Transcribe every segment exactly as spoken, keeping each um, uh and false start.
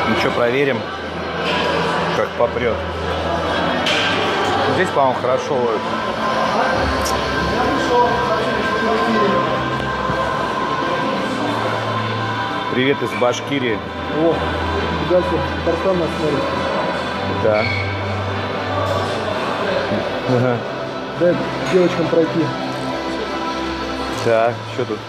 Ну что, проверим, как попрет. Здесь, по-моему, хорошо ловит. Привет из Башкирии. О, дальше Татарстан нас смотрит. Да. Ага. Дай девочкам пройти. Так, что тут?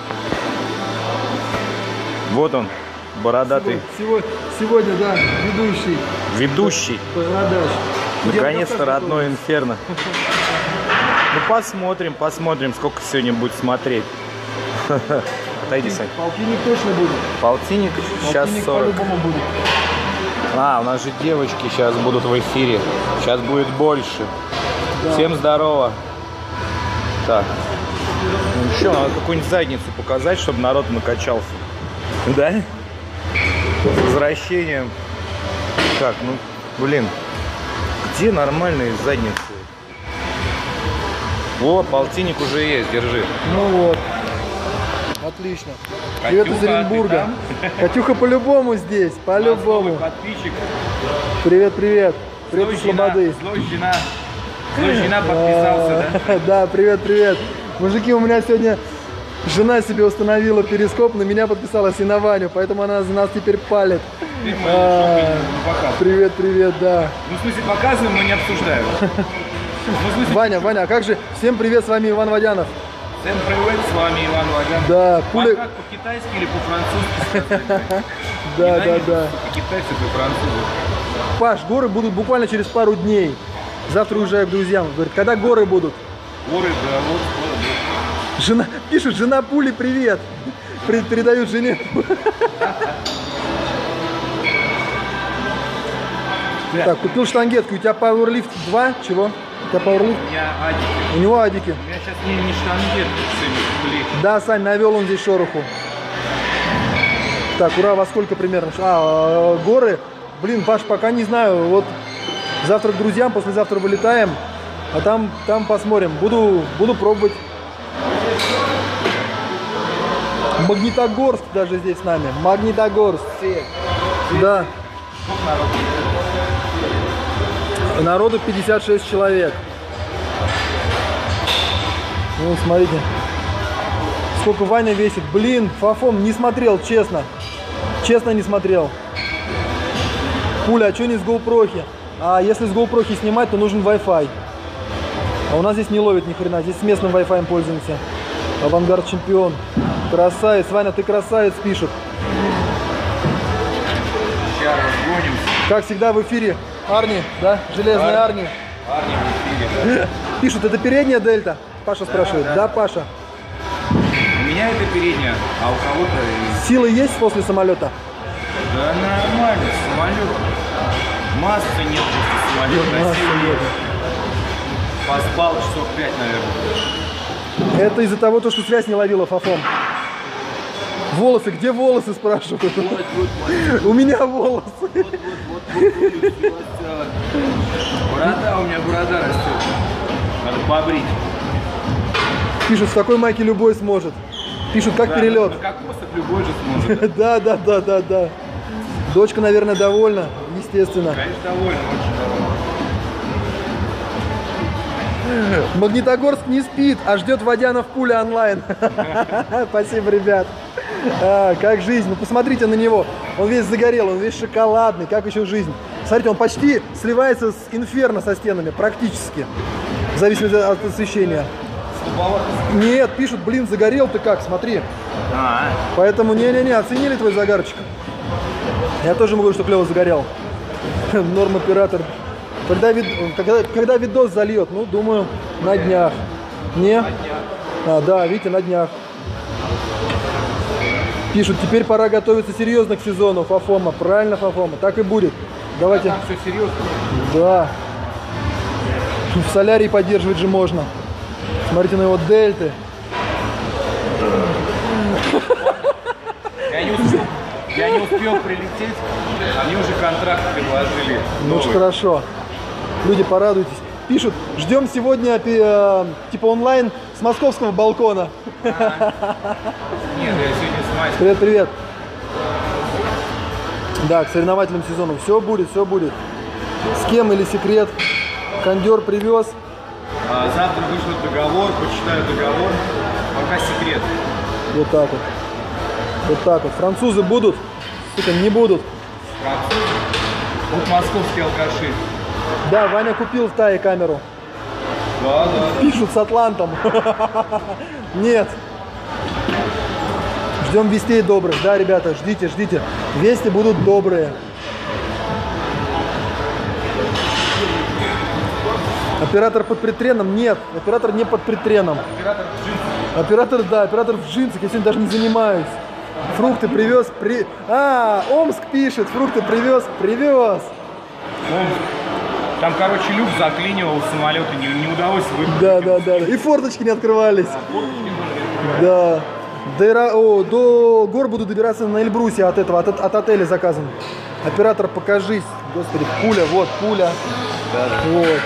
Вот он, бородатый. Сегодня, сегодня, да, ведущий. Ведущий. Продаж. Наконец-то родной Инферно. Ну посмотрим, посмотрим, сколько сегодня будет смотреть. Отойди, Сань. Полтинник точно будет. Полтинник? Сейчас сорок. По-любому будет. А, у нас же девочки сейчас будут в эфире. Сейчас будет больше. Да. Всем здорово. Так. Ну еще надо какую-нибудь задницу показать, чтобы народ накачался. Да? С возвращением. Так, ну, блин. Где нормальные задницы? О, полтинник уже есть, держи. Ну вот. Отлично. Привет из Оренбурга. Катюха по-любому здесь, по-любому. Подписчик. Привет, привет. Привет из Слободы. Злой жена. Злой жена подписался, да? Да, привет, привет. Мужики, у меня сегодня жена себе установила перископ, на меня подписалась и на Ваню, поэтому она за нас теперь палит. А, привет, привет, да. Ну, в смысле, показываем, но не обсуждаем. Ваня, Ваня, а как же? Всем привет, с вами Иван Водянов. Всем привет, с вами Иван Водянов. Да, пуля... А как по-китайски или по-французски? Да, да, да. По-китайски, по-французски. Паш, горы будут буквально через пару дней. Завтра уезжаю к друзьям. Говорит, когда горы будут? Горы, да, вот скоро будут. Жена, пишут, жена пули, привет. Передают жене. Так, купил штангетки. У тебя Powerlift два? Чего? У тебя Powerlift? У меня адики. У него адики. У меня сейчас не, не штангетки, блин. Да, Сань, навел он здесь шороху. Так, ура, во сколько примерно? А, горы? Блин, Паш, пока не знаю. Вот завтра к друзьям, послезавтра вылетаем. А там, там посмотрим. Буду, буду пробовать. Магнитогорск даже здесь с нами. Магнитогорск. Да. Народу пятьдесят шесть человек. Ну, смотрите. Сколько Ваня весит. Блин, Фафом, не смотрел, честно. Честно не смотрел. Пуля, а что не с GoPro? А если с GoPro снимать, то нужен Wi-Fi. А у нас здесь не ловит ни хрена. Здесь с местным Wi-Fi пользуемся. Авангард чемпион. Красавец. Ваня, ты красавец, пишут. Сейчас разгонимся. Как всегда в эфире Арни, да? Железная Арни. Арни в эфире, да. Пишут, это передняя дельта? Паша спрашивает. Да, да, да, Паша. У меня это передняя, а у кого-то... Силы есть после самолета? Да нормально, самолет. Массы нет после самолета. Массы нет. Поспал часов пять, наверное. Это из-за того, что связь не ловила, Фафом. Волосы, где волосы, спрашивают? Вот, вот, вот. У меня волосы. Вот, вот, вот, вот, борода, у меня борода растет. Надо побрить. Пишут, в такой майке любой сможет. Пишут, как да, перелет. На кокосах любой же сможет. Да, да, да, да, да. Дочка, наверное, довольна, естественно. Конечно, довольна, очень довольна. Магнитогорск не спит, а ждет Водянов пуля онлайн. Спасибо, ребят. А, как жизнь. Ну, посмотрите на него. Он весь загорел, он весь шоколадный. Как еще жизнь? Смотрите, он почти сливается с Инферно со стенами, практически. В зависимости от освещения. Нет, пишут, блин, загорел ты как, смотри. А -а. Поэтому не-не-не, оценили твой загарчик. Я тоже могу, что клево загорел. Норм оператор. Когда, вид... когда, когда видос зальет, ну, думаю, на днях. Не? На днях. А, да, видите, на днях. Пишут, теперь пора готовиться серьезно к сезону, Фафома. Правильно, Фафома, так и будет. Давайте. А там все серьезно. Да. В солярии поддерживать же можно. Смотрите на его дельты. Я не успел, я не успел прилететь, а мне уже контракт предложили. Ну уж хорошо. Люди, порадуйтесь. Пишут, ждем сегодня э, типа онлайн с московского балкона. А -а -а. Нет, я сегодня с майского. Привет, привет. Да, к соревновательному сезону. Все будет, все будет. С кем или секрет? Кондер привез. А завтра вышлет договор, почитаю договор. Пока секрет. Вот так вот. Вот так вот. Французы будут? Сука, не будут. Французы. Вот московские алкаши. Да, Ваня купил в Тае камеру. Да, да. Пишут с Атлантом. Нет. Ждем вестей добрых. Да, ребята, ждите, ждите. Вести будут добрые. Оператор под предтреном? Нет, оператор не под предтреном. Оператор в джинсах. Оператор, да, оператор в джинсах. Я сегодня даже не занимаюсь. Фрукты привез. При... А, Омск пишет. Фрукты привез. Привез. Омск. Там, короче, люк заклинивал самолет, и не, не удалось выпустить. Да, да, да. И форточки не открывались. А форточки тоже не открывались. Да. До, Ира... О, до гор буду добираться на Эльбрусе от этого, от, от отеля заказан. Оператор, покажись. Господи, пуля, вот пуля. Да, да. Вот.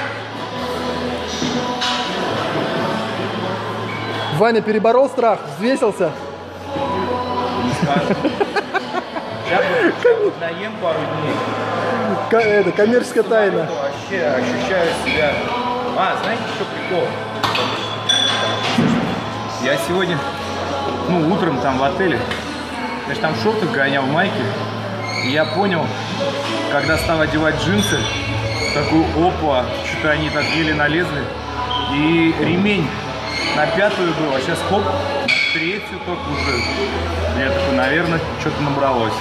Ваня переборол страх, взвесился. Не скажу. Сейчас вот, сейчас вот наем пару дней. Ко- это, коммерческая тайна. Вообще ощущаю себя... А, знаете, что прикол? Я сегодня, ну, утром там в отеле, значит, там в шортах гонял, в майке. И я понял, когда стал одевать джинсы, такой, опа, что-то они так еле налезли. И ремень на пятую был, а сейчас хоп, на третью только уже. Я такой, наверное, что-то набралось.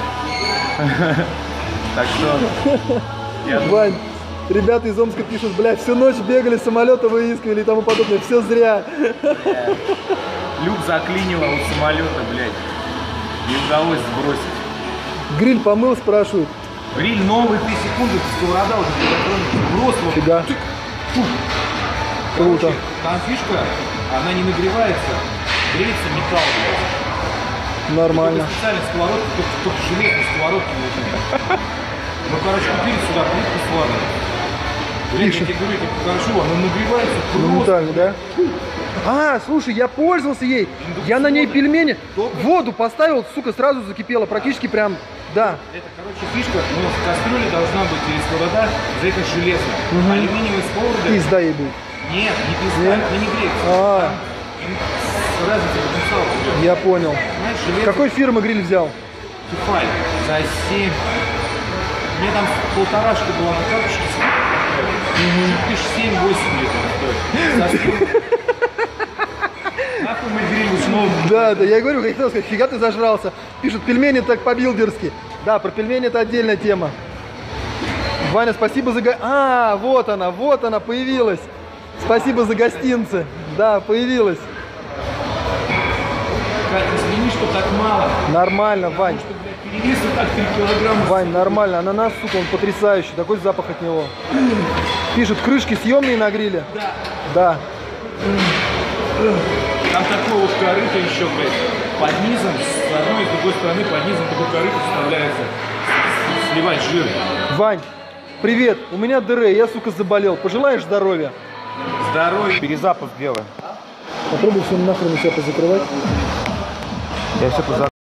Так что... я думаю, Вань, ребята из Омска пишут, блядь, всю ночь бегали, самолеты выискивали и тому подобное. Все зря. люк заклинило у самолета, блядь. Не удалось сбросить. Гриль помыл, спрашивают. Гриль новый, три секунды, сковорода уже приготовлена. Брос, Фига. фу. Круто. Короче, там фишка, она не нагревается, греется металл, блядь. Нормально. Только специально сковородки, только, только железные сковородки нужны. Ну, короче, купили сюда плитку сварную. Блин, я тебе говорю, я тебе покажу, она нагревается просто. Моментально, да? А, слушай, я пользовался ей. Я на ней пельмени. Воду поставил, сука, сразу закипела. Практически прям, да. Это, короче, фишка, но в кастрюле должна быть или сковорода, это железная. Угу. Алюминиевая сковорода. Пизда ей будет. Нет, не пизда, Нет? она не греется. А. Там разница потенциала идет. Я понял. Знаешь, железо... Какой фирмы гриль взял? Тефаль за семь. Мне там полторашка была на карточке. Тысяч семь-восемь лет стоит. Нахуй мы гриль снова. Да, да, я говорю, как хотел сказать, фига ты зажрался. Пишут, пельмени так по-билдерски. Да, про пельмени это отдельная тема. Ваня, спасибо за... го- А, вот она, вот она появилась. Спасибо за гостинцы. Да, появилась. Кать, извини, что так мало. Нормально, Вань. Что, блядь, перевес вот так три килограмма. Вань, нормально. Ананас, сука, он потрясающий. Такой запах от него. Пишут, крышки съемные на гриле? Да. Да. Там такое вот корыто еще, блядь, под низом, с одной и с другой стороны под низом такое корыто вставляется. Сливать жир. Вань, привет. У меня ДР, я, сука, заболел. Пожелаешь здоровья? Здоровье. Перезапуск делай. Попробуй все нахрен у себя позакрывать. Я все позакрыл.